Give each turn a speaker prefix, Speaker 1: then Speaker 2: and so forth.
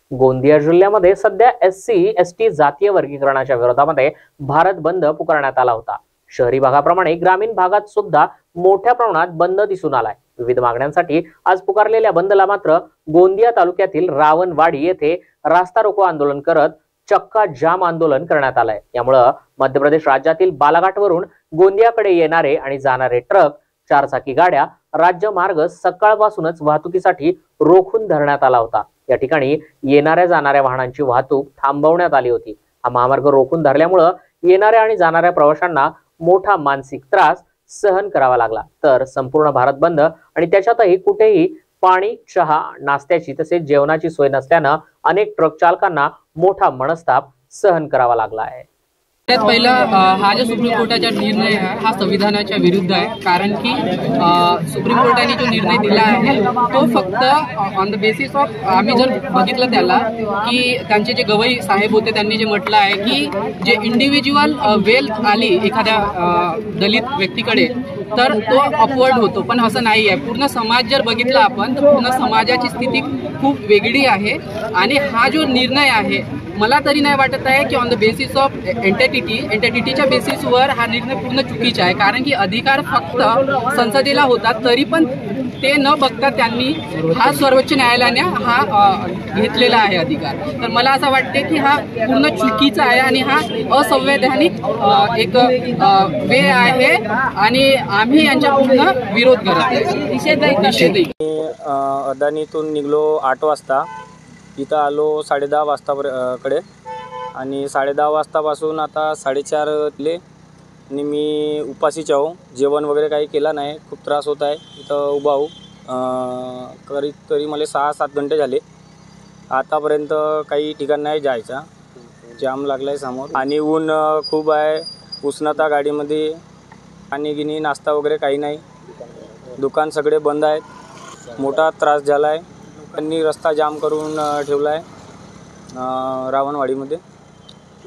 Speaker 1: गोंदिया जिल्ह्यामध्ये सध्या SC/ST जातीय वर्गीकरणाच्या विरोधामध्ये भारत बंद पुकारण्यात आला होता। शहरी भागाप्रमाणे ग्रामीण भागात सुद्धा मोठ्या प्रमाणात बंद दिसून आलाय। विविध मागण्यांसाठी आज पुकारलेल्या बंदला मात्र गोंदिया तालुक्यातील रावणवाडी येथे रास्ता रोको आंदोलन करत चक्का जाम आंदोलन करण्यात आलंय। यामुळे मध्य प्रदेश राज्यातील बालाघाटवरून गोंदियाकडे येणारे आणि जाणारे ट्रक, चारचाकी गाड्या, राज्य मार्ग सकाळपासूनच वाहतुकीसाठी रोखून धरण्यात आला होता। या ठिकाणी येणाऱ्या जाणाऱ्या वाहनांची वाहतूक थांबवण्यात आली होती। हा महामार्ग रोखून धरल्यामुळे येणाऱ्या आणि जाणाऱ्या प्रवाशांना मोठा मानसिक त्रास सहन करावा लागला। तर संपूर्ण भारत बंद आणि त्याच्यातही कुठेही पाणी, चहा, नाश्त्याची तसेच जेवणाची सोय नसल्याने अनेक ट्रक चालकांना मोठा मनस्ताप सहन करावा लागला आहे।
Speaker 2: पहिला हा जो सुप्रीम कोर्टाचा निर्णय आहे हा संविधानाच्या विरुद्ध आहे, कारण की सुप्रीम कोर्टाने जो निर्णय दिला आहे तो फक्त ऑन द बेसिस ऑफ, आम्ही जर बघितलं त्याला की त्यांचे जे गवई साहेब होते त्यांनी जे म्हटलं आहे की जे इंडिव्हिज्युअल वेल्थ आली एखाद्या दलित व्यक्तीकडे तर तो अपवर्ड होतो, पण असं नाही आहे। पूर्ण समाज जर बघितला आपण तर पूर्ण समाजाची स्थिती खूप वेगळी आहे आणि हा जो निर्णय आहे मला तरी नाही वाटत आहे की ऑन द बेसिस ऑफ एंटिटीच्या बेसिसवर हा निर्णय पूर्ण चुकीचा आहे, कारण की अधिकार फक्त संसदेला होता, तरी पण ते न बघता त्यांनी हा सर्वोच्च न्यायालयाने हा घेतलेला आहे अधिकार। तर मला असं वाटते की हा पूर्ण चुकीचा आहे आणि हा असंवैधानिक एक वे आहे आणि आम्ही यांच्या पूर्ण विरोध करत आहे।
Speaker 3: अदानीतून निघलो 8 वाजता, इथं आलो 10:30 वाजताकडे आणि 10:30 वाजतापासून आता 4:30 आणि मी उपाशीच आहो। जेवण वगैरे काही केला नाही, खूप त्रास होत आहे। इथं उभा आहो तरी मला 6-7 घंटे झाले। आतापर्यंत काही ठिकाण नाही जायचा, जाम लागला आहे समोर आणि ऊन खूप आहे, उष्णता गाडीमध्ये, पाणी गिनी नाश्ता वगैरे काही नाही, दुकान सगळे बंद आहेत, मोठा त्रास झाला आहे। त्यांनी रस्ता जाम करून ठेवला आहे रावणवाडीमध्ये।